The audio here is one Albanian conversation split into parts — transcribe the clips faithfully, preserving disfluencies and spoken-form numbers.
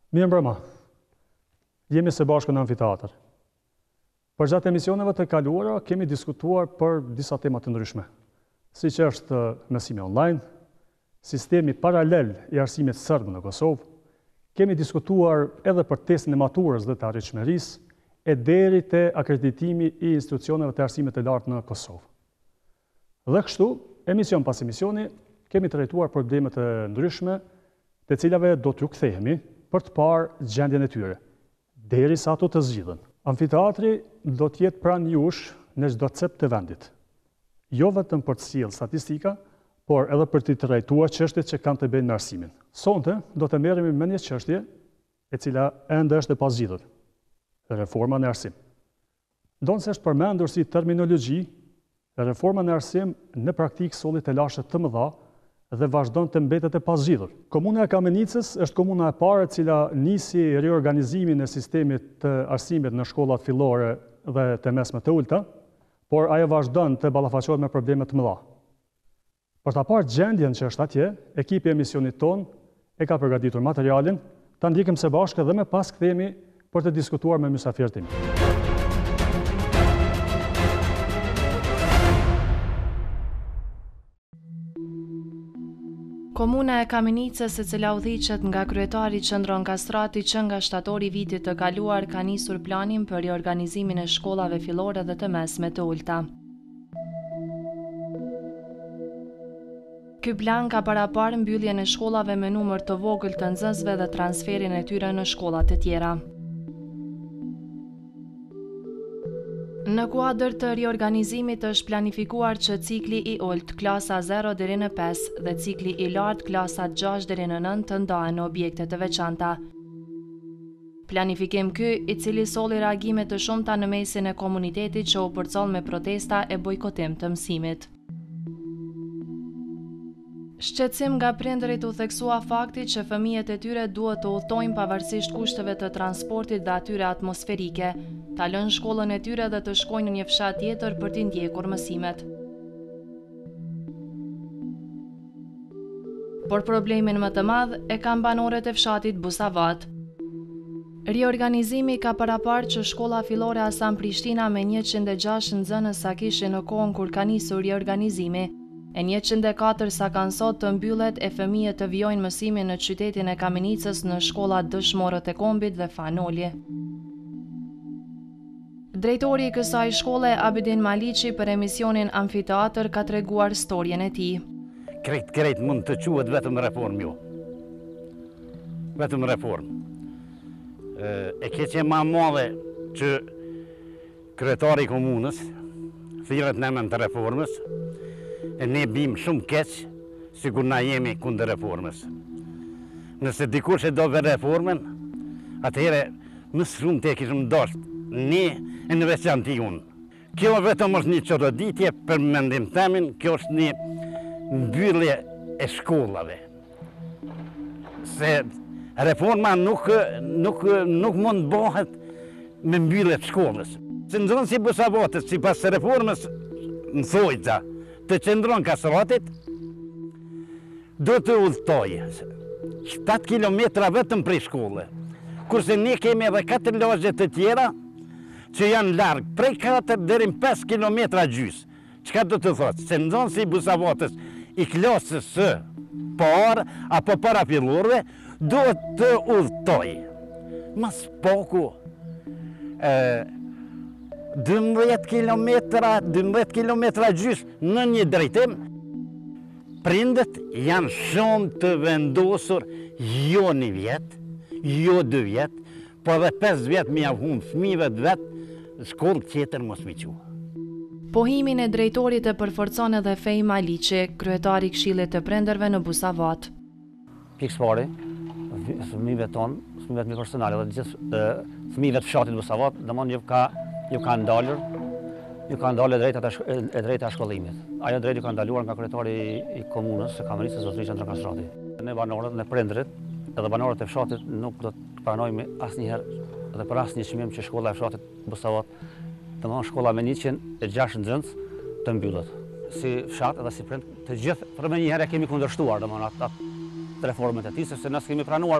Mirë mbrëma, jemi së bashku në amfiteatër. Për gjatë emisioneve të kaluara kemi diskutuar për disa tema të ndryshme, si që është mësimi online, sistemi paralel i arsimit serb në Kosovë, kemi diskutuar edhe për testin e maturës dhe të arritshmërisë, e deri te akreditimi i institucioneve të arsimit të lartë në Kosovë. Dhe kështu, emision pas emisioni, kemi trajtuar problemet e ndryshme, të cilave do t'ju kthehemi për të parë gjendjen e tyre, derisa ato të zgjidhen. Amfiteatri do t'jetë pranë jush në çdo cep të vendit. Jo vetëm për të sjellë statistika, por edhe për të trajtuar çështjet që kanë të bëjnë me arsimin. Sonte do të merremi me një çështje e cila ende është e pazgjidhur. Reforma në arsim. Ndonse është përmendur si terminologji, reforma në arsim në praktikë solli të lashë të mëdha dhe vazhdon të mbetet e pazgjidhur. Komuna e Kamenicës është komuna e parë e cila nisi riorganizimin e sistemit të arsimit në shkollat fillore dhe të mesme të ulta, por ajo vazhdon të ballafaqohet me probleme të mëdha. Për ta parë gjendjen që është atje, ekipi i emisionit ton e ka përgatitur materialin, ta ndjekim së bashku dhe më pas kthehemi për të diskutuar me mysafirët e mi. Komuna e Kamenicës, e cila udhëhiqet nga kryetari Qendron Kastrati që nga shtatori i vitit të kaluar ka nisur planin për riorganizimin e shkollave fillore dhe të mesme të ulta. Ky plan ka paraparë mbylljen e shkollave me numër të vogël të nxënësve dhe transferin e tyre në shkolla të tjera. Në kuadër të riorganizimit është planifikuar që cikli i ulët klasa zero deri në pesë dhe cikli i lartë klasat gjashtë deri në nëntë të ndahen në objekte të veçanta. Planifikim ky, i cili solli reagime të shumta në mesin e komunitetit që u përcoll me protesta e bojkotim të mësimit. Shqetësim nga prindërit u theksua fakti që fëmijët e tyre duhet të udhtojnë pavarësisht kushteve të transportit dhe atyre atmosferike, ta lënë shkollën e tyre dhe të shkojnë në një fshat tjetër për t'i ndjekur mësimet. Por problemin më të madh e kanë banorët e fshatit Busavat. Riorganizimi ka paraparë që shkolla fillore Hasan Prishtina me njëqind e gjashtë nxënës sa kishin në kohën kur ka nisur riorganizimi, e njëqind e katër sa kanë sot të mbyllet e fëmijët të vijojnë mësimin në qytetin e Kamenicës në shkollat Dëshmorët e Kombit dhe Fanoli. Drejtori i kësaj shkolle, Abidin Maliqi, për emisionin Amfiteatër ka treguar storjen e tij. Krejt krejt mund të quhet vetëm reformë jo. Vetëm reformë. E keqja më e madhe që kryetari i komunës thirret në emër të reformës, e ne bim shumë keq, sikur na jemi kundër reformës. Nëse dikush e do për reformën, atëherë më shumë të kishim dashur ne e në veçantë unë. Kjo vetëm është një çorëditje për mendim temin, kjo është një mbyllje e shkollave. Se reforma nuk, nuk, nuk mund bëhet me mbyllje të shkollës. Qendron si Busavatës, sipas reformës në Thojxa, të Qendron Kastratit, do të udhtojë shtatë kilometra vetëm prej shkolle. Kurse ne kemi edhe katër lagje të tjera që janë larg, prej katër deri në pesë kilometra gjys. Çka do të thotë? Qendron si Busavatës i klasës së parë apo parafillorëve do të udhtojë mas poku e, dymbëdhjetë kilometra, dymbëdhjetë kilometra gjys në një drejtim. Prindët janë shumë të vendosur jo një vjet, jo dy vjet, po edhe pesë vjet me ia humbë fëmijëve të vet, shkollë tjetër mos mi qua. Pohimin e drejtorit e përforcon edhe Fej Maliqi, kryetari i Këshillit të Prindërve në Busavat. Pikë pari, fëmijëve tonë, fëmijëve të mi personale dhe gjithë fëmijëve të fshatit Busavat, domthonjë ju ka ju ka ndalur, ju ka ndalur e drejta e drejta e shkollimit. Ajo drejtë ju ka ndaluar nga kryetari i komunës së Kamenicës, zotëri Qendron Kastrati. Ne banorët, ne prindërit, edhe banorët e fshatit nuk do të pranojmë asnjëherë dhe për asnjë çmim që shkolla e fshatit Busavat, domthonjë shkolla me njëqind e gjashtë nxënës, të mbyllet. Si fshat edhe si prind, të gjithë për më njëherë kemi kundërshtuar domthonjë atë reformën e tij, sepse ne kemi pranuar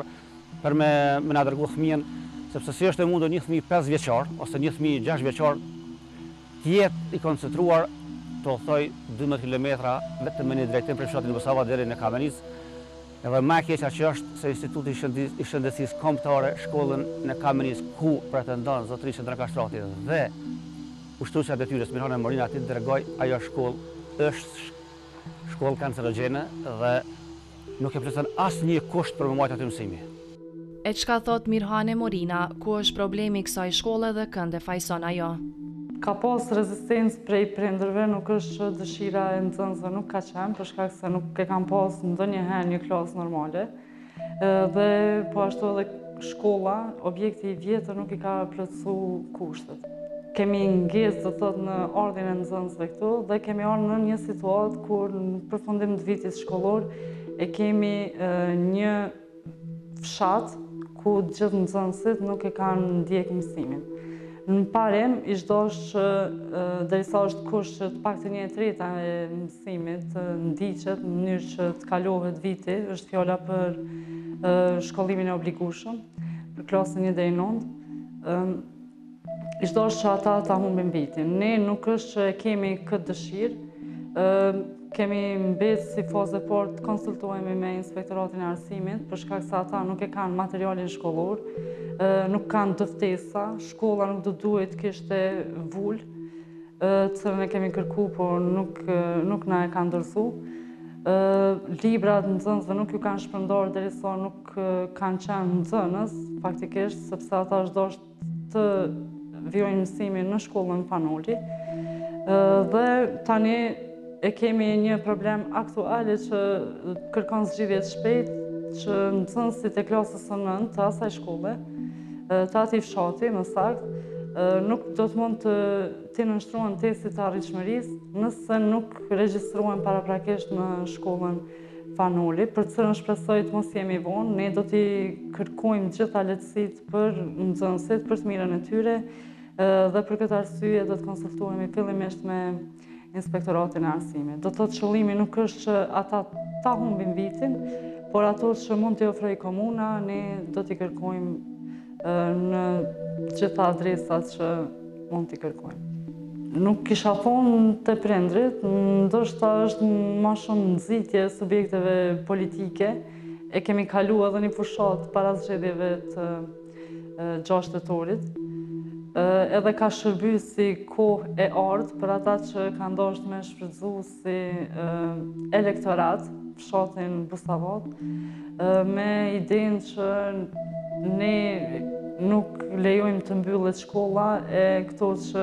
për me, me na dërgu fëmijën, sepse si është e mundur një fëmijë pesë vjeçar ose një fëmijë gjashtë vjeçar të jetë i koncentruar, të thoj dymbëdhjetë kilometra vetëm me një drejtim për fshatin Bosava deri në Kamenic. Edhe më e keqja që është se Instituti i Shëndetësisë Kombëtare shkollën në Kamenic ku pretendon zotërisja Ndra Kashtrati dhe ushtruesja e detyrës Mirhana Morina aty dërgoj, ajo shkollë është shkollë kancerogjene dhe nuk e plotson asnjë kusht për me marrë aty mësimi. E çka thot Mirhane Morina, ku është problemi i kësaj shkolle dhe kënd e fajson ajo? Ka pas rezistencë prej prindërve, nuk është që dëshira e nxënësve nuk ka qenë, për shkak se nuk e kam pas ndonjëherë një klasë normale. Dhe po ashtu edhe shkolla, objekti i vjetër nuk i ka plotësu kushtet. Kemi ngjesë, do thot, në ardhin e nxënësve këtu dhe kemi ardhur në një situatë kur në përfundim të vitit shkollor e kemi një fshat ku gjithë nxënësit nuk e kanë ndjek mësimin. Në parem, ishtë dosh që derisa është kusht që të pak të një e treta e mësimit të ndiqet në mënyrë që të kalohet viti, është fjalla për shkollimin e obligueshëm, për klasën një deri në nëntë. Ishtë dosh që ata ta humbin vitin. Ne nuk është që kemi këtë dëshirë, kemi mbetë si fazë e parë të konsultohemi me Inspektoratin e Arsimit, për shkak se ata nuk e kanë materialin shkollor, nuk kanë dëftesa, shkolla nuk do duhet kishte vull, të cilën e kemi kërku, por nuk, nuk na e kanë ndërsu. Librat nxënësve nuk ju kanë shpërndarë derisa nuk kanë qenë nxënës, faktikisht, sepse ata është dosh të vjojnë mësimin në shkollën Panoli. Dhe tani e kemi një problem aktuale që kërkon zgjidhje të shpejtë, që nxënësit e klasës së nëntë të asaj shkolle, të atij fshati, më saktë, nuk do të mund të të nënshtrohen testit të arritshmërisë nëse nuk regjistruhen paraprakisht në shkollën Panoli, për të cilën shpresoj të mos jemi vonë. Ne do t'i kërkojmë gjitha lehtësitë për nxënësit, për të mirën e tyre, dhe për këtë arsye do të konsultohemi fillimisht me Inspektoratin e Arsimit. Do të thotë qëllimi nuk është që ata ta humbin vitin, por ato që mund t'i ofroj komuna, ne do t'i kërkojmë në gjitha adresat që mund t'i kërkojmë. Nuk kisha thonë të prindrit, ndoshta është ma shumë nxitje subjekteve politike. E kemi kalu edhe një fushat para zgjedhjeve të gjashtë tetorit. Edhe ka shërby si kohë e ardhë për ata që kanë dashur me shfrytzu si elektorat, fshatin Busavat, me idenë që ne nuk lejojmë të mbyllet shkolla e këto që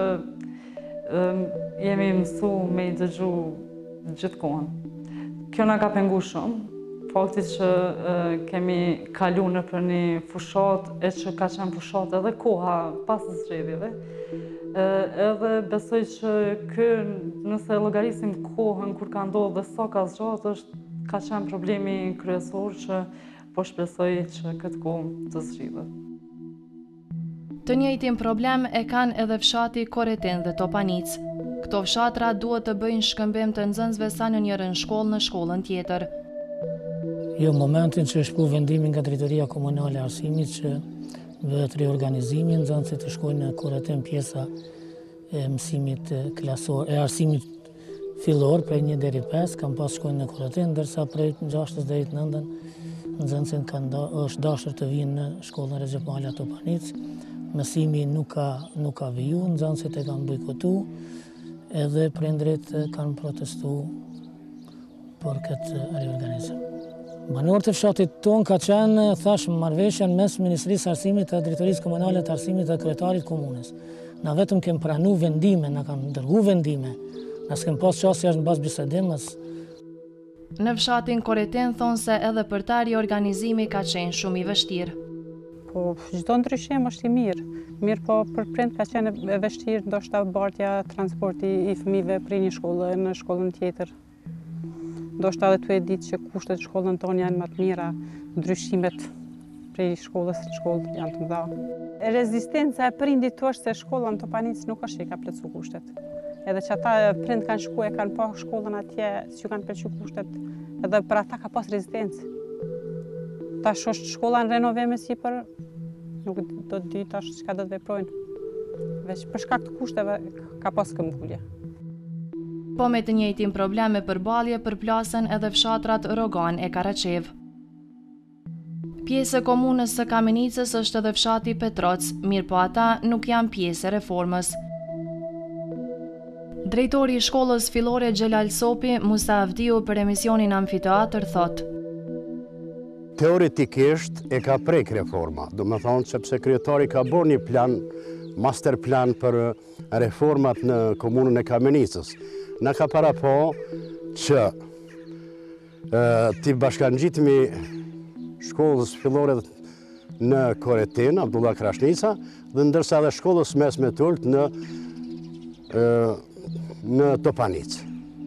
jemi mësu me i dëgju gjithkohën. Kjo na ka pengu shumë. Fakti që kemi kalu në për një fushat, e që ka qenë fushat edhe koha pas zgjedhjeve, edhe besoj që kë, nëse llogarisim kohën kur ka ndodhur dhe sa ka zgjatur, është ka qenë problemi kryesor që po shpresoj që këtë kohë të zgjidhet. Të njëjtin problem e kanë edhe fshati Koretin dhe Topanic. Këto fshatra duhet të bëjnë shkëmbim të nxënësve sa në njërin shkollë në shkollën tjetër. Jo, momentin që është shku vendimin nga Drejtoria Komunale e Arsimit që bëhet reorganizimi, nxënësit të shkojnë në Koretin pjesa e mësimit klasor, e arsimit fillor prej një deri pesë, kam pas shkojnë në Koretin, ndërsa prej gjashtës deri në nëntën nxënësit kanë është dashur të vinë në shkollën Recep Mala Topanic. Mësimi nuk ka nuk ka viju, nxënësit e kanë bojkotu, edhe prindrit kanë protestu për këtë reorganizim. Banorët e fshatit ton ka qenë, thash, marrëveshja mes Ministrisë Arsimit dhe Drejtorisë Komunale të Arsimit dhe Kryetarit Komunës. Na vetëm kem pranu vendime, na kanë dërgu vendime, na s'kem pas qasë jashtë në bazë bisedimës. Në fshatin Koretin thonë se edhe për ta reorganizimi ka qenë shumë i vështirë. Po, çdo ndryshim është i mirë. Mirë, po për prind ka qenë e vështirë ndoshta bartja transporti i fëmijëve prej një shkolle në shkollën tjetër. Ndoshta edhe tu e ditë që kushtet shkollën tonë janë më të mira, ndryshimet prej shkollës në shkollë janë të mëdha. Rezistenca e prindit është se shkolla në Topanic nuk është që i ka plotësu kushtet. Edhe që ata prind kanë shku e kanë pa shkollën atje, që kanë pëlqyer kushtet, edhe për ata ka pas rezistencë. tash është shkolla në renovim e sipër, nuk do të di tash çka do të veprojnë. Veç për shkak të kushteve ka pas këmbgulje. Po me të njëjtin problem me përballje përplasen edhe fshatrat Rogan e Karaçev. Pjesë e komunës së Kamenicës është edhe fshati Petroc, mirë po ata nuk janë pjesë e reformës. Drejtori i shkollës fillore Xhelal Sopi, Musa Avdiu për emisionin Amfiteatr thotë: Teoretikisht e ka prek reforma, do me thonë sepse kryetari ka bërë një plan, master plan për reformat në komunën e Kamenicës. Në ka para po që e, t'i bashkangjitmi shkollës fillore në Koretin, Abdullah Krashnica, dhe ndërsa dhe shkollës mesme Tult në, e, në Topanic.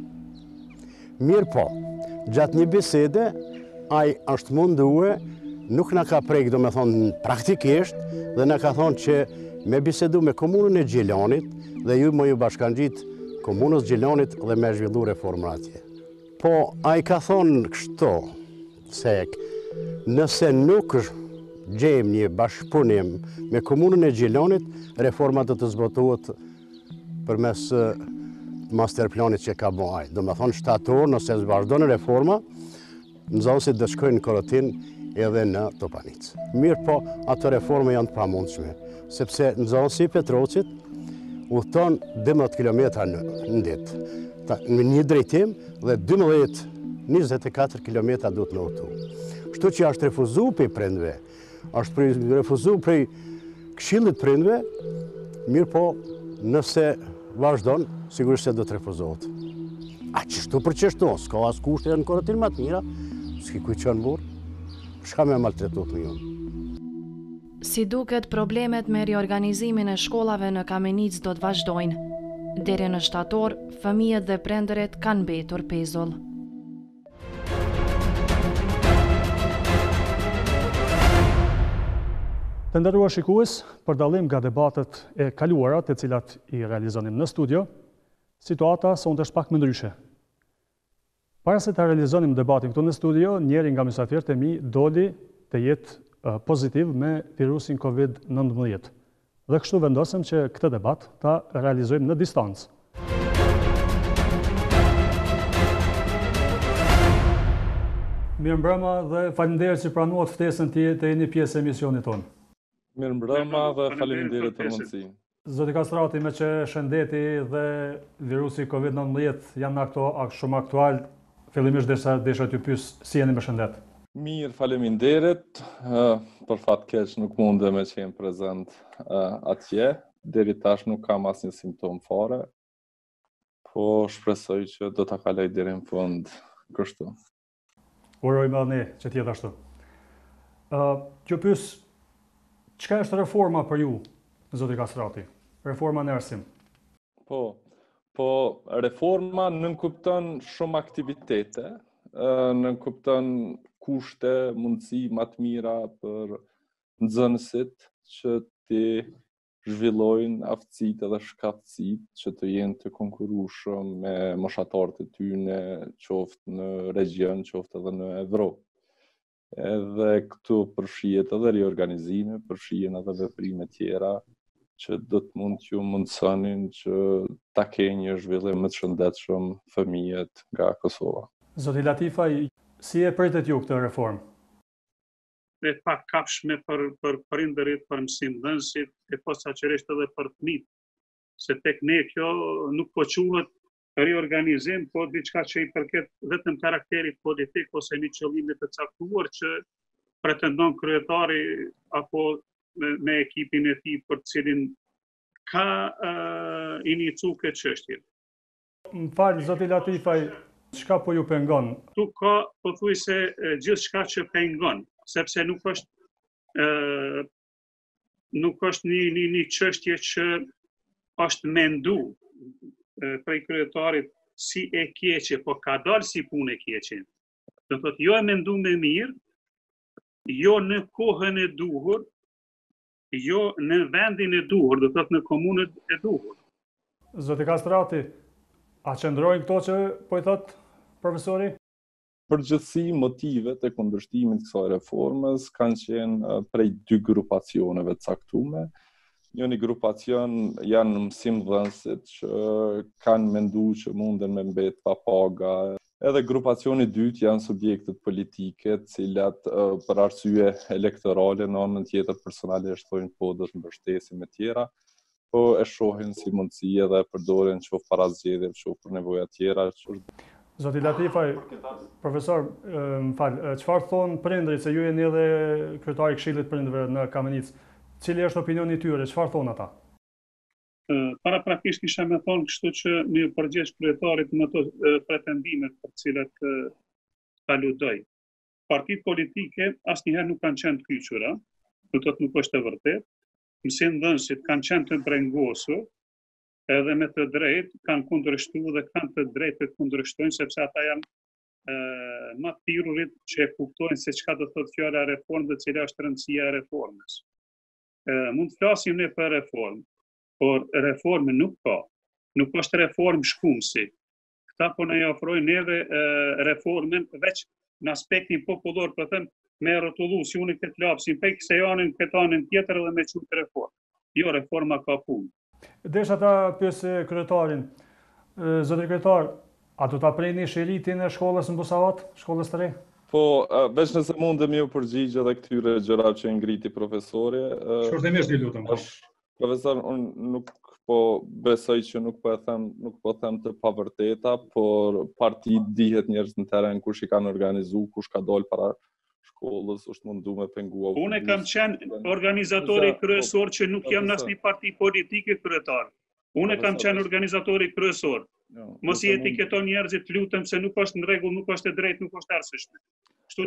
Mirë po, gjatë një bisede, ai është mundue, nuk në ka prejkë, do me thonë, praktikisht, dhe në ka thonë që me bisedu me komunën e Gjilanit, dhe ju më ju bashkangjit komunës Gjilanit dhe me zhvillu reformën atje. Po, ai ka thonë kështu, se nëse nuk gjejmë një bashkëpunim me komunën e Gjilanit, reformat do të zbatohet përmes masterplanit që ka bo ai. Do me thonë shtator, nëse vazhdon reforma, nxënësit do shkojnë në Korotin edhe në Topanic. Mirë po, ato reforme janë të pamundshme, sepse nxënësi i Petrocit udhton dymbëdhjetë kilometra në ditë, në një drejtim dhe dymbëdhjetë njëzet e katër kilometra duhet në udhtu. Kështu që është refuzu për prindve, është refuzu për këshillit prindve, mirë po, nëse vazhdon, sigurisht se do të refuzohet. A qështu për qështu, s'ka as kushte në Korotin më të mira, s'ki kuj qënë burë, shka me maltretut me jonë. Si duket, problemet me riorganizimin e shkollave në Kamenic do të vazhdojnë. Deri në shtator, fëmijët dhe prindërit kanë mbetur pezull. Të nderuar shikues, për dallim nga debatet e kaluara, të cilat i realizonim në studio, situata sonte është pak më ndryshe. Para se të realizonim debatin këtu në studio, njëri nga mysafirët e mi doli të jetë pozitiv me virusin kovid nëntëmbëdhjetë. Dhe kështu vendosëm që këtë debat ta realizojmë në distancë. Mirëmbrëma dhe faleminderit që pranuat ftesën të jeni pjesë e emisionit tonë. Mirëmbrëma dhe faleminderit për mundësinë. Zoti Kastrati, me që shëndeti dhe virusi kovid nëntëmbëdhjetë janë akto, shumë aktual, fillimisht desha, desha t'ju pyes si jeni me shëndet. Mirë, faleminderit. Për fat keq nuk mundem me qenë prezent atje. Deri tash nuk kam asnjë simptom fare, po shpresoj që do ta kaloj deri në fund kështu. Urojmë edhe ne që t'jetë ashtu. T'ju pyes, çka është reforma për ju, zoti Kastrati? Reforma në arsim. Po, po reforma nënkupton shumë aktivitete, nënkupton kushte, mundësi më të mira për nxënësit që të zhvillojnë aftësitë edhe shkatësitë që të jenë të konkurrueshëm me moshatarët e tyre, qoftë në region, qoftë edhe në Evropë. Edhe këtu përfshihet edhe riorganizime, përfshihen edhe veprime tjera që do të mund t'ju mundësonin që ta kenë një zhvillim më të shëndetshëm fëmijët nga Kosova. Zoti Latifa, si e pritet ju këtë reformë? Dhe pak kapshme për, për prindërit, për mësimdhënësit, e posaçërisht edhe për fëmijët. Se tek ne kjo nuk po quhet riorganizim, po diçka që i përket vetëm karakterit politik ose një qëllimi të caktuar që pretendon kryetari apo me, me ekipin e tij për cilin ka uh, inicu këtë çështje. Më falë, zoti Latifaj, çka po ju pengon? Tu ka pothuajse gjithçka që pengon, sepse nuk është uh, nuk është një një, një çështje që është mendu uh, prej kryetarit si e keqe, po ka dalë si punë e keqe. Do thotë jo e mendu me mirë, jo në kohën e duhur, jo në vendin e duhur, do thotë në komunën e duhur. Zoti Kastrati, a qëndrojnë këto që po i thot profesori? përgjithësi motivet e kundërshtimit kësaj reformës kanë qenë prej dy grupacioneve të caktuara. Njëri grupacion janë mësimdhënësit që kanë menduar që munden me mbet pa paga. Edhe grupacioni i dytë janë subjektet politike, të cilat për arsye elektorale në anën tjetër personalisht thonë po do të mbështesin me tjera, po e shohin si mundësi edhe përdoren qoftë para zgjedhjeve, qoftë për nevoja tjera. Zoti Latifaj, profesor, më fal, çfarë thon prindërit, se ju jeni edhe kryetari i Këshillit Prindërve në Kamenicë, cili është opinioni i tyre, çfarë thon ata? Para prakisht isha me thonë kështu që një përgjegjës kryetarit në ato pretendimet për të cilat ta ludoj. Partitë politike asnjëherë nuk kanë qenë të kyçura, do të thotë nuk është e vërtetë. Mësimdhënësit kanë qenë të brengosur, edhe me të drejtë kanë kundërshtuar dhe kanë të drejtë të kundërshtojnë, sepse ata janë më të thirurit që e kuptojnë se çka do thotë fjala reformë dhe cila është rëndësia e reformës. Mund të flasim ne për reformë, por reformë nuk ka. Nuk është reformë shkumsi. Këta po na ofrojnë edhe reformën veç në aspektin popullor, për thënë me rrotullu si unë këtë lapsin pe kësaj anën këtë anën tjetër edhe me çutë reformë. Jo, reforma ka punë. Desha ta pyes kryetarin. Zoti kryetar, a do ta preni shiritin e shkollës në Busavat, shkollës të re? Po, veç nëse mundem ju përgjigj edhe këtyre gjërave që ngriti profesori. Shkurtimisht ju lutem. Profesor, unë nuk po besoj që nuk po e them, nuk po them të pavërteta, por parti dihet njerëz në teren kush i kanë organizuar, kush ka dalë para shkollës, është mundu me pengua. Unë kam qenë organizatori kryesor që nuk jam në asnjë parti politike kryetar. Unë kam qenë organizatori kryesor. Mos i etiketon njerëzit, lutem, se nuk është në rregull, nuk është e drejtë, nuk është arsyeshme. Kështu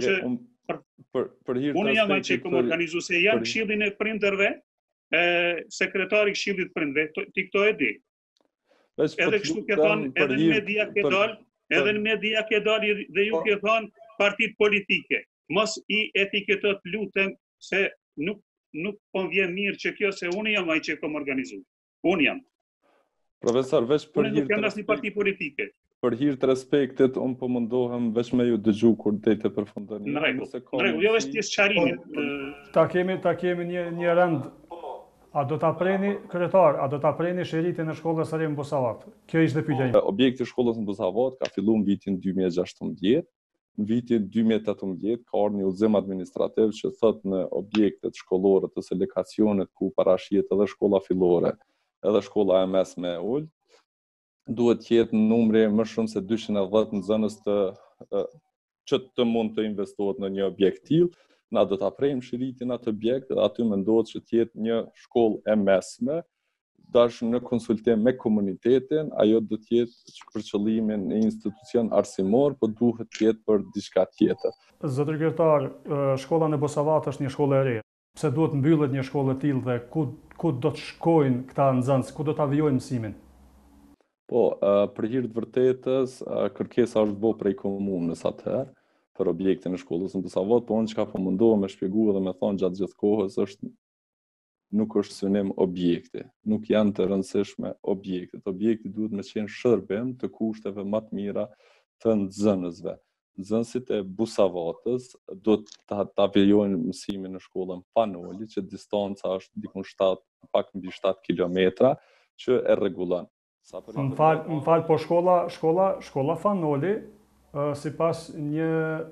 që unë jam ai që kam organizuar, jam Këshillin e Prindërve, sekretari i Këshillit Prindërve, ti këto e di. Edhe kështu ke thonë, edhe në media ke dalë, edhe në media ke dalë dhe ju ke thonë partitë politike. Mos i etiketot, lutem, se nuk nuk po vjen mirë që kjo, se unë jam ai që kam organizuar. Unë jam. Profesor, veç për hir të asnjë parti politike. Për hir të respektit, unë po mundohem veç me ju dëgju kur deri të përfundoni. Në rregull. Në rregull, jo është pjesë çarimit. Ta kemi ta kemi një një rend. A do ta preni kryetar, a do ta preni shiritin e shkollës së re në Busavat? Kjo ishte pyetja ime. Objekti i shkollës në Busavat ka filluar në vitin dy mijë e gjashtëmbëdhjetë. Në vitin dy mijë e tetëmbëdhjetë ka ardhur një udhëzim administrativ që thot në objektet shkollore të së lokacionit ku parashihet edhe shkolla fillore, edhe shkolla e mesme e ul, duhet të jetë numri më shumë se dyqind e dhjetë nxënës të që të mund të investohet në një objekt tillë. Na do ta prejmë shiritin atë objekt dhe aty mendohet që të jetë një shkollë e mesme, dash në konsultim me komunitetin, ajo do të jetë për qëllimin e institucion arsimor, po duhet të jetë për diçka tjetër. Zotëri kryetar, shkolla në Busavat është një shkollë e re. Pse duhet mbyllet një shkollë e tillë dhe ku ku do të shkojnë këta nxënës, ku do ta vijojnë mësimin? Po, për hir të vërtetës, kërkesa është bërë prej komunës atëherë për objektin e shkollës në Busavat, po unë çka po mundohem me shpjegua dhe me thonë gjatë gjithë kohës është nuk është synim objekti, nuk janë të rëndësishme objektet. Objekti duhet me qenë shërbim të kushteve më të mira të nxënësve. Nxënësit e Busavatës do të ta vijojnë mësimin në shkollën Fanoli, që distanca është diku shtatë, pak mbi shtatë kilometra, që e rregullon. Më fal, më fal, po shkolla, shkolla, shkolla Fanoli, sipas një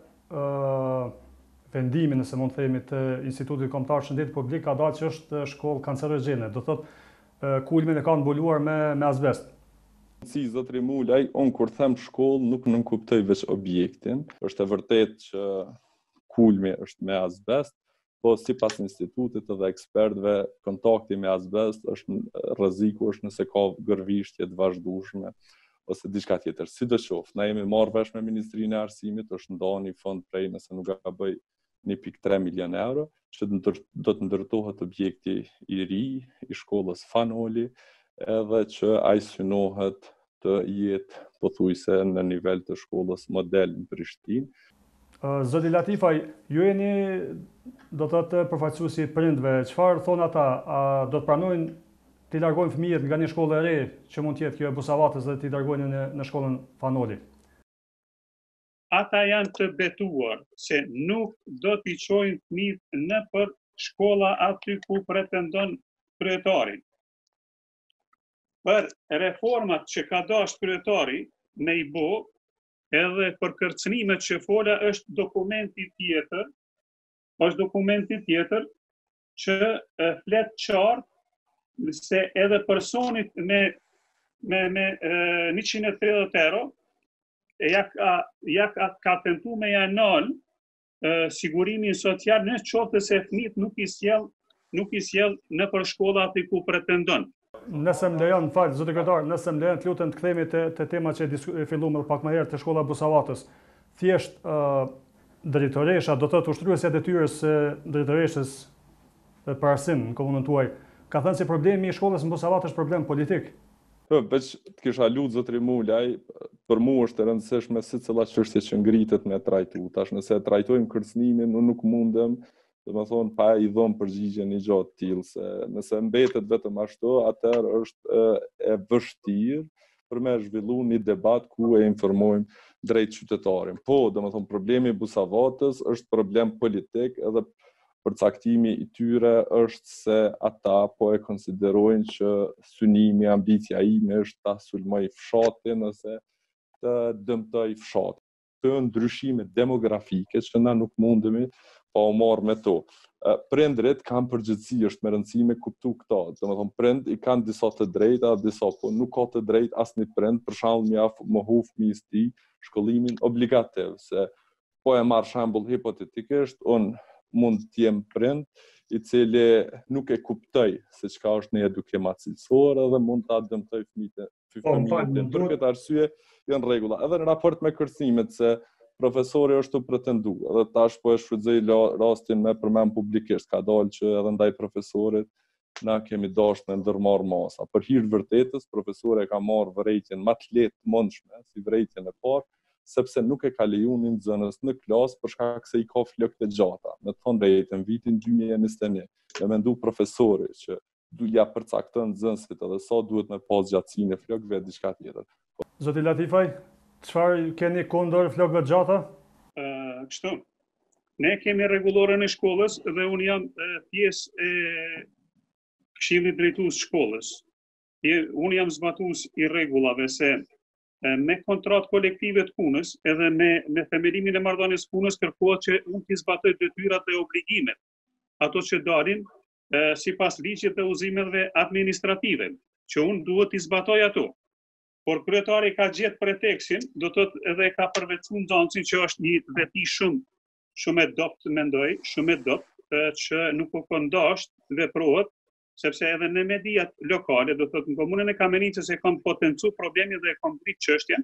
vendimi, nëse mund të themi, të Institutit Kombëtar Shëndetit Publik, ka dalë që është shkollë kancerogjene, do thotë kulmin e ka mbuluar me me azbest. Si zotëri Mulaj, unë kur them shkollë nuk nënkuptoj veç objektin, është e vërtetë që kulmi është me azbest, po sipas institutit dhe ekspertëve, kontakti me azbest është rreziku është nëse ka gërvishtje të vazhdueshme ose diçka tjetër. Sidoqoftë, na jemi marrë vesh me Ministrinë e Arsimit, është ndarë një fond prej, nëse nuk gaboj, një pikë tre milion euro, që do të ndërtohet objekti i ri i shkollës Fanoli, edhe që ai synohet të jetë pothuajse në nivel të shkollës model në Prishtinë. Zoti Latifaj, ju jeni do të thotë përfaqësuesi i prindve, çfarë thon ata? A do të pranojnë t'i largojnë fëmijët nga një shkollë e re që mund të jetë kjo e Busavatës dhe t'i largojnë në, në shkollën Fanoli? ata janë të betuar se nuk do t'i çojnë fëmijët në për shkolla aty ku pretendon kryetari. Për reformat që ka dashur kryetari me i bë, edhe për kërcënimet që fola është dokumenti tjetër, është dokumenti tjetër që e, flet qartë se edhe personit me me me e, njëqind e tridhjetë euro ja ka ja ka, ka tentu me ja nal e, sigurimin social në qoftë se fëmijët nuk i sjell nuk i sjell në për shkolla aty ku pretendon. Nëse më lejon, falë, zoti kryetar, nëse më lejon të lutem të kthehemi te te tema që e filluam edhe pak më herë te shkolla Busavatës. Thjesht uh, drejtoresha, do të thotë ushtruesja e detyrës së drejtoreshës për arsim në komunën tuaj, ka thënë se problemi i shkollës në Busavat është problem politik. Po, veç të kisha lutë zotri Mulaj, për mu është e rëndësishme si cila çështje që ngritet me trajtu. Tash nëse e trajtojmë kërcënimin, unë nuk mundem, dhe më thonë, pa i dhëmë përgjigje një gjatë tillë, se nëse mbetet vetëm ashtu, atëherë është e, e vështirë për me zhvillu një debat ku e informojmë drejt qytetarin. Po, dhe më thonë, problemi i Busavatës është problem politik, edhe përcaktimi i tyre është se ata po e konsiderojnë që synimi, ambicia ime është ta sulmoj fshatin ose të dëmtoj fshatin. Të ndryshime demografike që na nuk mundemi pa u marrë me to. Prindrit kanë përgjithësi, është me rëndësi me kuptu këta. Dhe më thonë, prind i kanë disa të drejta, disa po nuk ka të drejt asnjë prind, për shembull mjaf më hu fëmijës tij shkollimin obligativ, se po e marr shembull hipotetikisht, unë mund të jem prind i cili nuk e kuptoj se çka është një edukim cilësor edhe mund ta dëmtoj fëmijët. Fëmijët për këtë arsye janë rregulla. Edhe në raport me kërcënimet se profesori është të pretendu, edhe tash po e shfrytëzoj rastin me përmend publikisht, ka dalë që edhe ndaj profesorit na kemi dashur me ndërmarr masa. Për hir të vërtetës, profesori ka marrë vërejtjen më të lehtë mundshme, si vërejtjen e parë, sepse nuk e ka leju një nxënës në klasë për shkak se i ka flokët e gjata. Me të thënë drejtën, vitin dy mijë e njëzet e një, me mendu profesori që du ja përcakton nxënësit edhe sa duhet me pas gjatësinë e flokëve diçka tjetër. Zoti Latifaj, çfarë keni kundër flokëve të gjata? Uh, kështu. Ne kemi rregulloren e shkollës dhe unë jam uh, pjesë e këshillit drejtues shkollës. Unë jam zbatues i rregullave se me kontratë kolektive të punës edhe me, me themelimin e marrëdhënies punës kërkohet që unë t'i zbatoj detyrat dhe obligimet, ato që dalin e, sipas ligjit dhe udhëzimeve administrative, që unë duhet t'i zbatoj ato. Por kryetari ka gjetë pretekstin, do të thotë edhe ka përveçuar nxënësin që është një veti shumë shumë e dobët, mendoj, shumë e dobët, që nuk u kondash veprohet, sepse edhe në mediat lokale, do të thotë në komunën e Kamenicës e kanë potencu problemin dhe e kanë prit çështjen,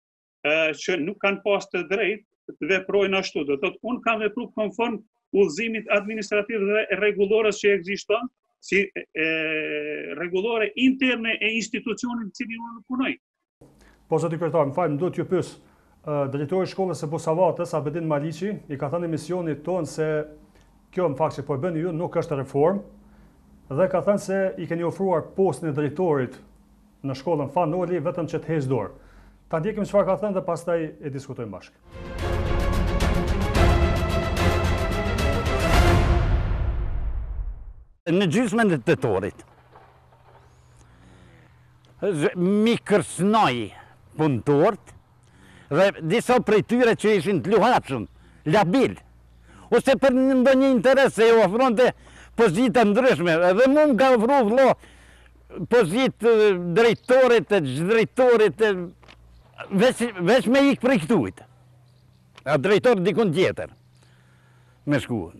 që nuk kanë pas të drejtë të veprojnë ashtu. Do të thotë unë kam vepruar konform udhëzimit administrativ dhe rregullores që ekziston, si e, rregullore interne e institucionit në cilin unë punoj. Po zoti kryetar, më fal, më duhet t'ju pyes. Drejtori i shkollës së Busavatës, Abedin Maliqi, i ka thënë emisionit tonë se kjo në fakt që po e bëni ju nuk është reformë, dhe ka thënë se i keni ofruar postin e drejtorit në shkollën Fanoli vetëm që të heqë dorë. Ta ndjekim çfarë ka thënë dhe pastaj e diskutojmë bashkë. Në gjysmën e tetorit, mi kërcënoi punëtorët dhe disa prej tyre që ishin të luhatshëm, labil, ose për ndonjë interes se i ofronte pozita ndryshme, edhe mu më ka ofru vëllo pozitë drejtorit, drejtorit, veç, veç me ikë prej këtujt. A drejtor dikun tjetër, me shkuën.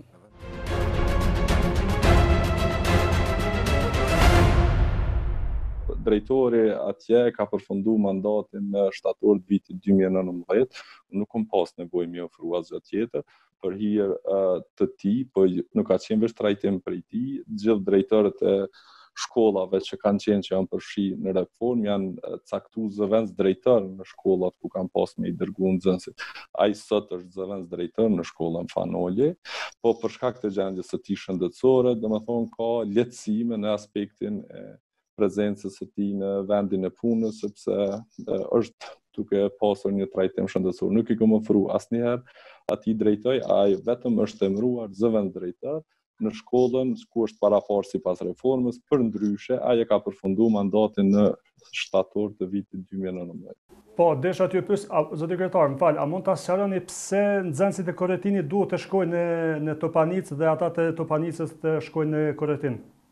Drejtori atje ka përfundu mandatin në shtator të vitit dy mijë e nëntëmbëdhjetë, nuk kom pas nevojë mi ofru asgjë tjetër, për hir uh, të tij, po nuk ka qenë vetë trajtim për tij, gjithë drejtorët e shkollave që kanë qenë që janë përfshi në reformë janë caktuar zëvendës drejtor në shkollat ku kanë pas me i dërguar nxënësit. Ai sot është zëvendës drejtor në shkollën Fanoli, po për shkak të gjendjes së tij shëndetësore, domethënë ka lehtësime në aspektin e prezencës së tij në vendin e punës, sepse është duke pasur një trajtim shëndetësor. Nuk i kam ofruar asnjëherë atij drejtoj, ai vetëm është emëruar zëvendës drejtor në shkollën ku është paraparë sipas reformës, për ndryshe ai e ka përfunduar mandatin në shtator të vitit dy mijë e nëntëmbëdhjetë. Po, desha t'ju pyes, zoti kryetar, më fal, a mund ta sqaroni pse nxënësit e Korretinit duhet të shkojnë në, në Topanicë dhe ata të Topanicës të shkojnë në Korretin?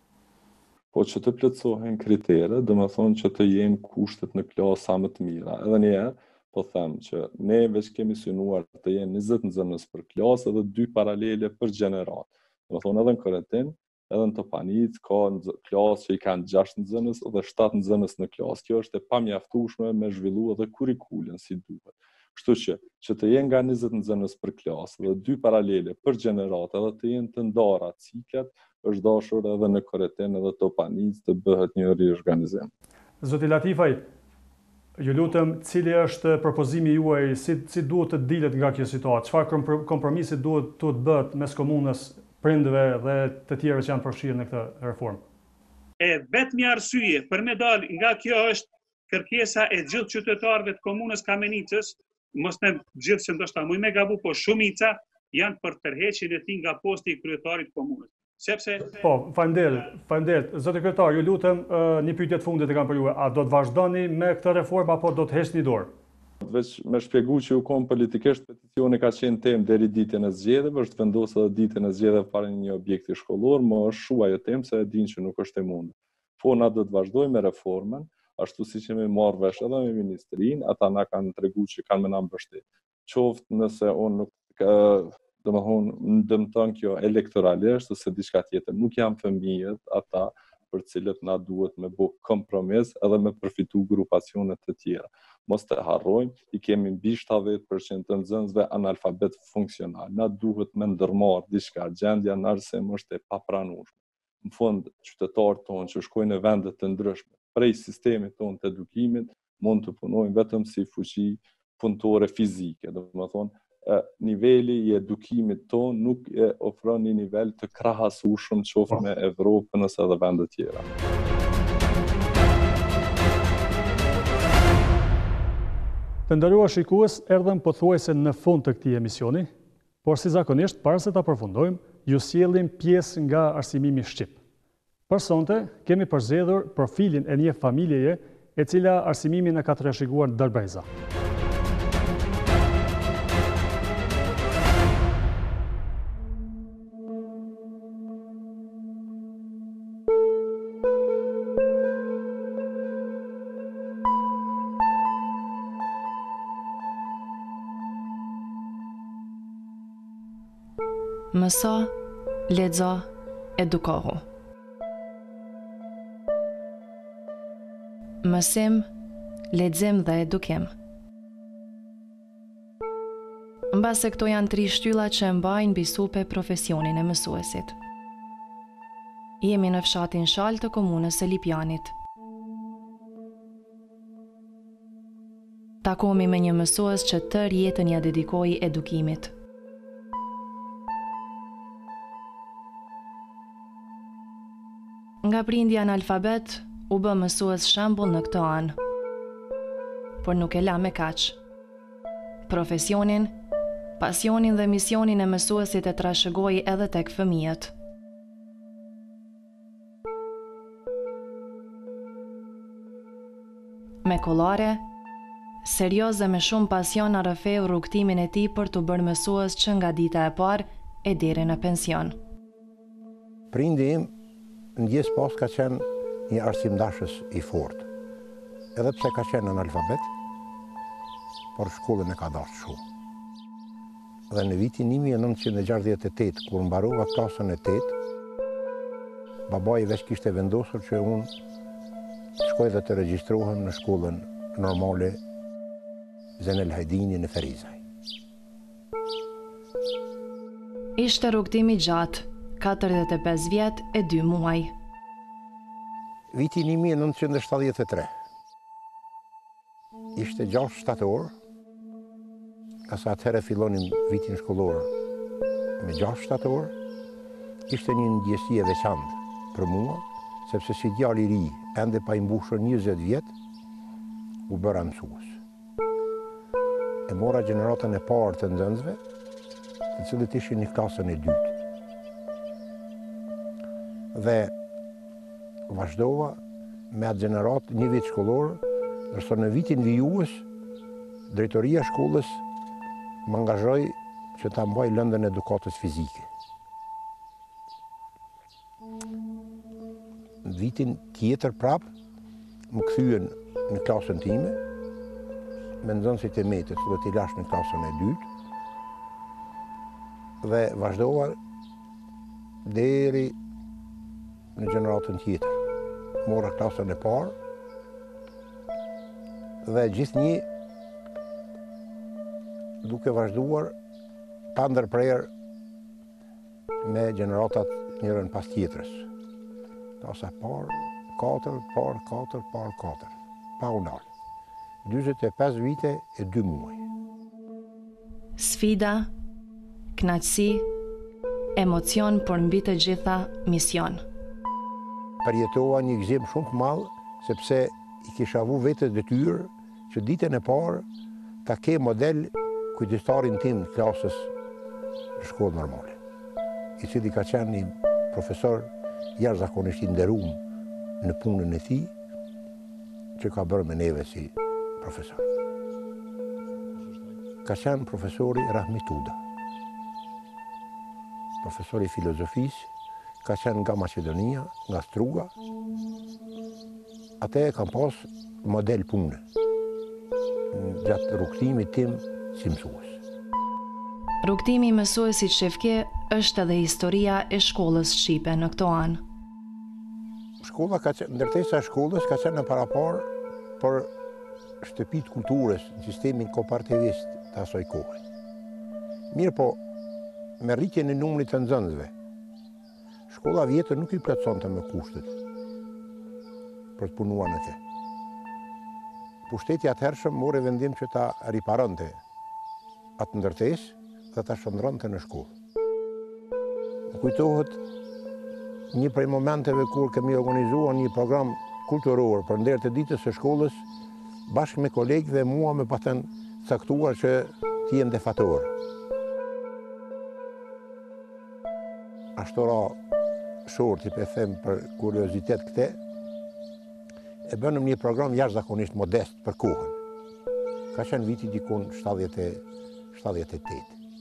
Po që të plotësohen kriteret, do të thonë që të jenë kushtet në klasë sa më të mira. Edhe një herë, po them që ne veç kemi synuar të jenë njëzet nxënës për klasë dhe dy paralele për gjenerat. Do të thonë edhe në Korretin, edhe në Topanicë ka klasë që i kanë gjashtë nxënës dhe shtatë nxënës në klasë. Kjo është e pamjaftueshme me zhvillu edhe kurrikulën si duhet. Kështu që që të jenë nga njëzet nxënës për klasë dhe dy paralele për gjenerat edhe të jenë të ndara ciklet, është dashur edhe në Korretin edhe Topanicë të bëhet një riorganizim. Zoti Latifaj, ju lutem, cili është propozimi juaj, si, si duhet të dilet nga kjo situatë? Çfarë kompromisi duhet të bëhet mes komunës, prindëve dhe të tjerëve që janë përfshirë në këtë reformë? E vetmi arsye për me dalë nga kjo është kërkesa e gjithë qytetarëve të komunës Kamenicës, mos ne gjithë që ndoshta më me gabu, po shumica janë për tërheqjen e tij nga posti i kryetarit të komunës. Sepse Po, faleminderit, faleminderit. Zoti kryetar, ju lutem, një pyetje të fundit e kam për ju. A do të vazhdoni me këtë reformë apo do të heqni dorë? Veç me shpjegu që u kom politikisht, peticioni ka qenë temë deri ditën e zgjedhjeve, është vendosur edhe ditën e zgjedhjeve para një objekti shkollor, më është shuaj ajo temë se e din që nuk është e mundur. Po na do të vazhdojmë me reformën, ashtu siç kemi marrë vesh edhe me ministrinë, ata na kanë treguar që kanë me na mbështet. Qoftë nëse unë nuk domethënë më dëmton kjo elektoralisht ose diçka tjetër, nuk janë fëmijët ata për cilët na duhet me bë kompromis edhe me përfitu grupacione të tjera. Mos të harrojmë, i kemi mbi shtatëdhjetë përqind të nxënësve analfabet funksional. Na duhet me ndërmarrë diçka, gjendja në arsim është e papranueshme. Në fund, qytetarët tonë që shkojnë në vende të ndryshme, prej sistemit tonë të edukimit, mund të punojnë vetëm si fuqi punëtore fizike. Do të thonë, niveli i edukimit tonë nuk e ofron një nivel të krahasueshëm qoftë me Evropën ose edhe vende tjera. Të nderuar shikues, erdhëm pothuajse në fund të këtij emisioni, por si zakonisht, para se ta përfundojmë, ju sjellim pjesë nga arsimimi shqip. Për sonte, kemi përzgjedhur profilin e një familjeje e cila arsimimin e ka trashëguar ndërbreza. Mëso, lexo, edukohu. Mësim, lexim dhe edukim. Mbase këto janë tri shtyllat që mbajnë mbi supe profesionin e mësuesit. Jemi në fshatin Shal të komunës së Lipjanit. Takohemi me një mësues që tërë jetën ja dedikoi edukimit. Nga prindja analfabet, u bë mësues shembull në këtë anë. Por nuk e la me kaq. Profesionin, pasionin dhe misionin e mësuesit e trashëgoi edhe tek fëmijët. Me kollare, serioz dhe me shumë pasion arrëfeu rrugtimin e tij për të bërë mësues që nga dita e parë e deri në pension. Prindi im në gjithë pas ka qenë një arsimdashës i fortë. Edhe pse ka qenë analfabet, por shkollën e ka dashur shumë. Dhe në vitin një mijë e nëntëqind e gjashtëdhjetë e tetë, kur mbarova klasën e tetë, babai veç kishte vendosur që unë shkoj dhe të regjistrohem në shkollën normale Zenel Hajdini në Ferizaj. Ishte rrugtimi gjatë, katërdhjetë e pesë vjet e dy muaj. Viti një mijë e nëntëqind e shtatëdhjetë e tre. Ishte gjashtë shtator, ka sa atëherë fillonim vitin shkollor me gjashtë shtator. Ishte një ndjesi e veçantë për mua, sepse si djalë i ri, ende pa i mbushur njëzet vjet, u bëra mësues. e mora gjeneratën e parë të nxënësve, të cilët ishin në klasën e dytë. Dhe vazhdova me atë gjeneratë një vit shkollor, ndërsa në vitin vijues, drejtoria e shkollës më angazhoi që ta mbaj lëndën edukatës fizike. Në vitin tjetër prap, më kthyen në klasën time, me nxënësit e me të cilët i lash në klasën e dytë, dhe vazhdova deri në gjeneratën tjetër. Mora klasën e parë, dhe gjithnjë duke vazhduar pa ndërprerje me gjeneratat njërën pas tjetrës. Klasa parë, katër, parë, katër, parë, katër, pa u ndalë. dyzet e pesë vite e dy muaj. Sfida, kënaqësi, emocion, por mbi të gjitha mision. Përjetova një gëzim shumë të madh, sepse i kisha avu vetes detyrë që ditën e parë ta ke model kujdestarin tim të klasës në shkollë normale, i cili ka qenë një profesor jashtëzakonisht i nderuar në punën e tij, që ka bërë me neve si profesor. Ka qenë profesori Rahmi Tuda, profesori filozofisë, ka qenë nga Macedonia, nga Struga. Ate e kam pas model pune gjatë rrugtimit tim si mësues. Rrugtimi i mësuesit Shefke është edhe historia e shkollës shqipe në këto anë. Shkolla ka qenë, ndërtesa e shkollës ka qenë në parapar për shtëpitë kulturës në sistemin kooperativist të asoj kohë. Mirë po, me rritjen e numrit të nxënësve, shkolla vjetër nuk i plotësonte me kushtet për të punuar në të. Pushteti atëhershëm mori vendim që ta riparonte atë ndërtesë dhe ta shndronte në shkollë. Më kujtohet një prej momenteve kur kemi organizuar një program kulturor për nder të ditës së shkollës, bashkë me kolegë dhe mua me patën caktuar që të jem defator. Ashtu ra shorti pe them për kuriozitet këte, e bënëm një program jashtëzakonisht modest për kohën. Ka qenë viti dikun shtatëdhjetë e tetë.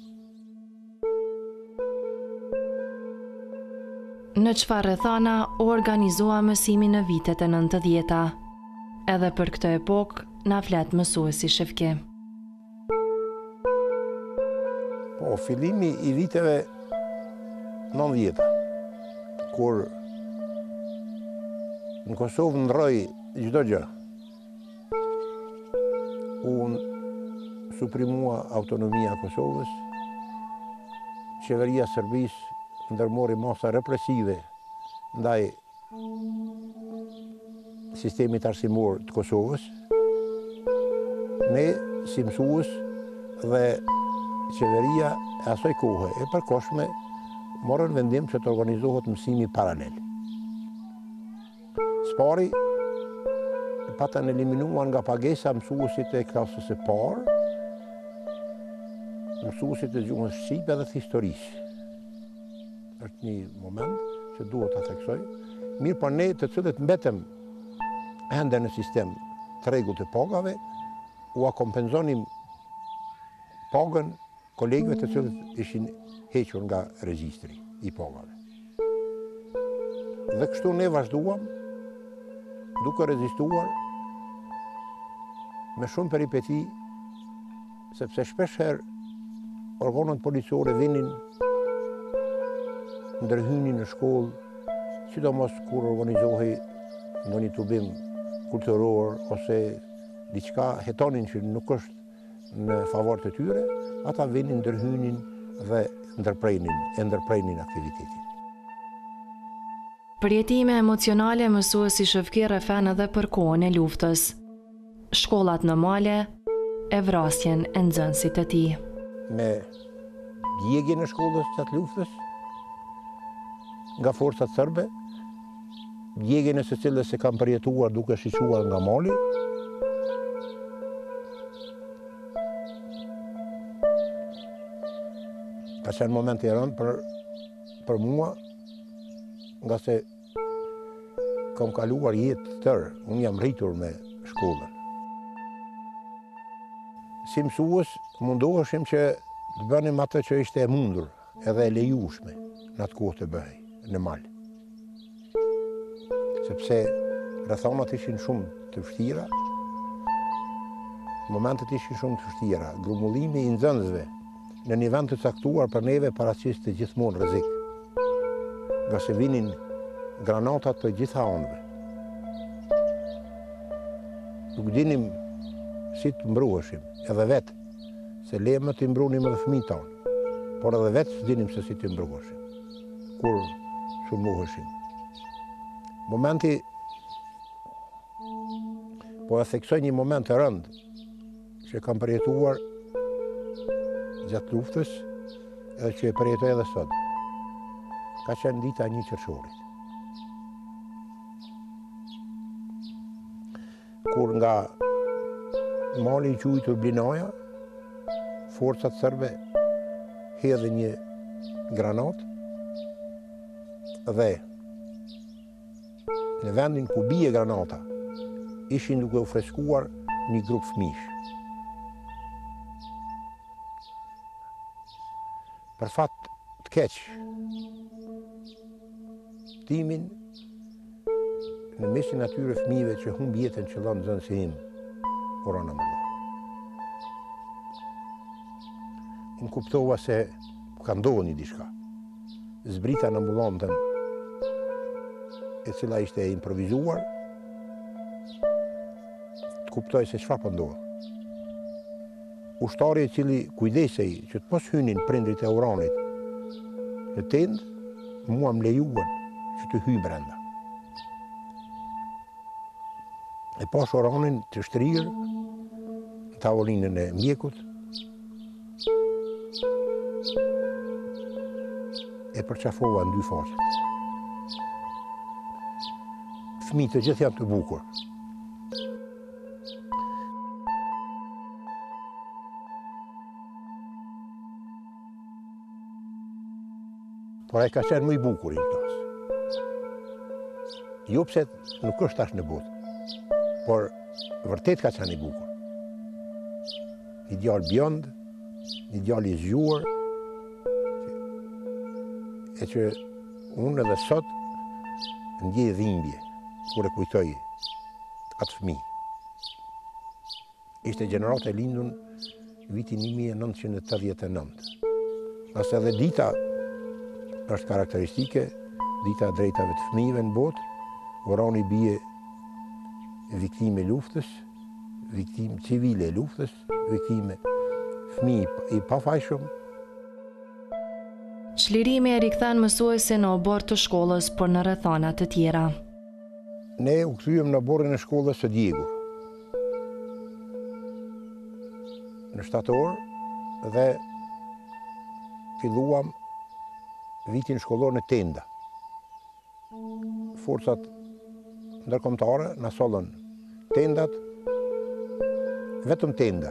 Në çfarë rrethana u organizua mësimi në vitet e nëntëdhjeta. Edhe për këtë epokë na flet mësuesi Shefke. Po, fillimi i viteve nëntëdhjeta, kur në Kosovë ndroi çdo gjë. Unë suprimua autonomia e Kosovës, qeveria e Serbisë ndërmori masa represive ndaj sistemit arsimor të Kosovës. Ne, si mësues dhe qeveria e asoj kohë e përkohshme, morën vendim që të organizohet mësimi paralel. Spari patën eliminuar nga pagesa mësuesit e klasës së parë, mësuesit e gjuhës shqipe dhe të historisë. Është një moment që duhet ta theksoj. Mirë po ne të cilët mbetëm ende në sistem të rregullt të pagave, u akompenzonim pagën kolegëve të cilët ishin hequr nga regjistri i pagave. Dhe kështu ne vazhduam duke rezistuar me shumë peripeti, sepse shpesh herë organet policore vinin, ndërhynin në shkollë, sidomos kur organizohej ndonjë tubim kulturor ose diçka hetonin që nuk është në favor të tyre, ata vinin, ndërhynin dhe ndërprejnin, e ndërprejnin aktivitetin. Përjetime emocionale mësuesi Shefke rrefan edhe për kohën e luftës. Shkollat në male e vrasjen e nxënësit të tij. Me djegje në shkollës gjatë luftës nga forcat serbe, djegjen e secilës e kam përjetuar duke shiquar nga mali, Ka qenë moment i rëndë për, për mua, nga se kam kaluar jetë të tërë, unë jam rritur me shkollën. Si mësues, mundoheshim që të bënim atë që ishte e mundur, edhe e lejushme, në atë kohë të bëhej, në malë. Sepse rrethonat ishin shumë të vështira, momentet ishin shumë të vështira. Grumullimi i nxënësve në një vend të caktuar për neve paraqiste gjithmonë rrezik, nga se vinin granatat të gjitha anëve. Nuk dinim si të mbruheshim, edhe vetë, se lejmë të mbrunim edhe fëmijët tanë, por edhe vetë së dinim se si të mbruheshim, kur sulmuheshim. Momenti, po e theksoj një moment të rëndë, që kam përjetuar gjatë luftës, edhe që e përjetoj edhe sot. Ka qenë dita një qershorit. Kur nga mali i quajtur Blinaja, forcat serbe hedhin një granat dhe në vendin ku bie granata, ishin duke u freskuar një grup fëmijësh. Për fat të keq, timin në mesin atyre fëmijëve që humb jetën qëllon nxënësi im, Orana Mëlla. Unë kuptova se ka ndodhur një diçka. Zbrita në ambulantën, e cila ishte e improvizuar, të kuptoj se çfarë po ndodh. Ushtari i cili kujdesej që të mos hynin prindrit e Oranit në tendë, mua më lejuan që të hyj brenda. E pash Oranin të shtrirë në tavolinën e mjekut, e përqafova në dy faqet. Fëmijët të gjithë janë të bukur. Por ai ka qenë më i bukur i klasë. Jo pse nuk është tash në botë, por vërtet ka qenë i bukur. Një djalë bjond, një djalë i zgjuar, e që unë edhe sot ndjej dhimbje kur e kujtoj atë fëmijë. Ishte gjenerata e lindur vitin një mijë e nëntëqind e tetëdhjetë e nëntë. Nëse edhe dita është karakteristike, dita e drejtave të fëmijëve në botë, Orani bie viktime luftës, viktime civile luftës, viktime fëmijë i pafajshëm. Çlirimi e rikthen mësuesin në obor të shkollës, por në rrethana të tjera. Ne u kthyem në oborin e shkollës së Djegur. Në shtator dhe filluam vitin shkollor në tenda. Forcat ndërkombëtare na sollën tendat, vetëm tenda.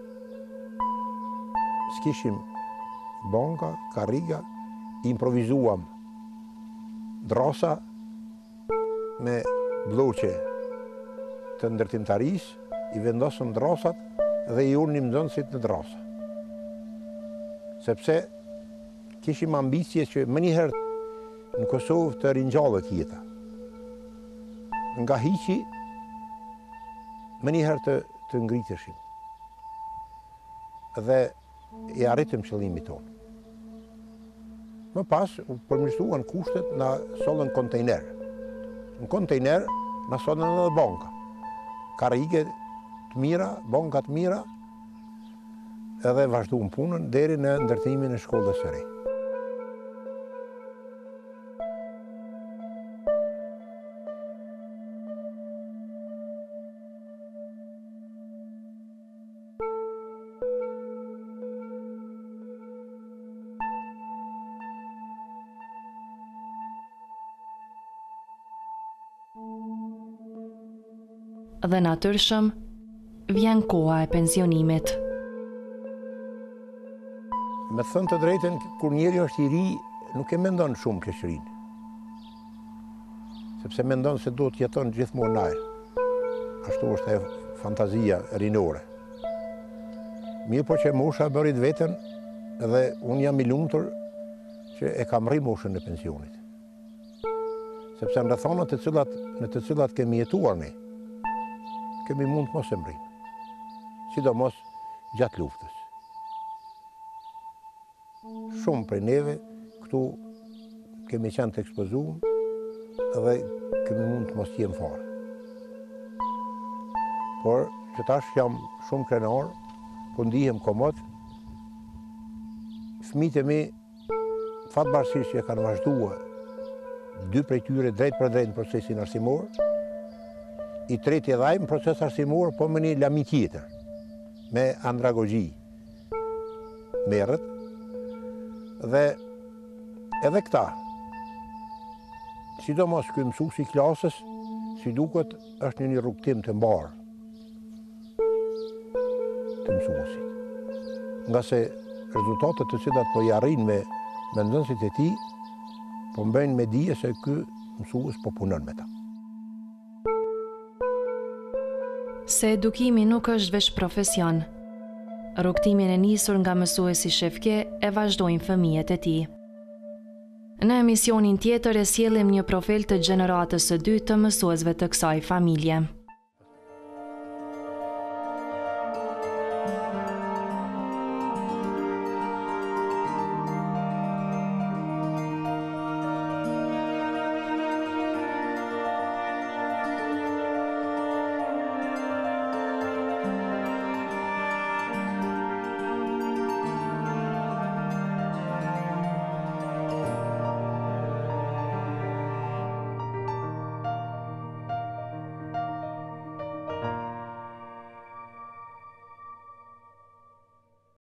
S'kishim banka, karriga, improvizuam drasa me bloqe të ndërtimtarisë, i vendosëm drasat dhe i urnim nxënësit në drasa. Sepse kishim ambicje që më njëherë në Kosovë të rinjallët jeta. Nga hiqi, më njëherë të, të ngriteshim. Dhe e arritëm qëllimit tonë. Më pas, u përmirësuan kushtet na sollën kontejner. Në kontejner na sollën edhe banka. Karrige të mira, banka të mira, edhe vazhduam punën deri në ndërtimin e shkollës së re. Dhe natyrshëm, vjen koha e pensionimit. Me thënë të drejten, kur njeri është i ri, nuk e mendon shumë keqërinë. Sepse mendon se do të jeton gjithmonë lajë. Ashtu është e fantazia rinore. Mirë po që mosha bërit vetën dhe unë jam i lumtur që e kam rri moshën e pensionit. Sepse në rrethonat të cilat, në të cilat kemi jetuar ne, kemi mund të mos e mrim. Sidomos gjatë luftës. Shumë prej neve këtu kemi qenë të ekspozuar dhe kemi mund të mos jem fare. Por që tash jam shumë krenar, po ndihem komod. Fëmijët e mi fatbarësisht që kanë vazhduar dy prej tyre drejt për drejt në procesin arsimor, i treti edhe ai në proces arsimor, po me një lami tjetër, me andragogji merret, dhe edhe këta, sidomos ky mësuesi i klasës, si duket është në një rrugtim të mbarë të mësuesit. Nga se rezultatet të cilat po i arrin me me nxënësit e tij, po mbajnë me dije se ky mësues po punon me ta. Se edukimi nuk është veç profesion. Rrugtimin e nisur nga mësuesi Shefke e vazhdojnë fëmijët e tij. Në emisionin tjetër e sjellim një profil të gjeneratës së dytë të mësuesve të kësaj familje.